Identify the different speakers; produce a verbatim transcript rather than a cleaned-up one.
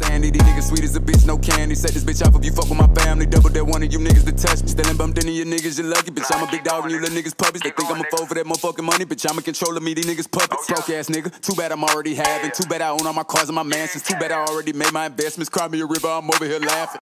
Speaker 1: Sandy, these niggas sweet as a bitch, no candy. Set this bitch off if you fuck with my family. Double that one of you niggas to touch me. Still bumped into you niggas, you lucky. Bitch, I'm a big dog and you little niggas puppies. They think I'm a foe for that motherfucking money. Bitch, I'm a controller, me, these niggas puppets. Broke ass nigga, too bad I'm already having. Too bad I own all my cars and my mansions. Too bad I already made my investments. Cry me a river, I'm over here laughing.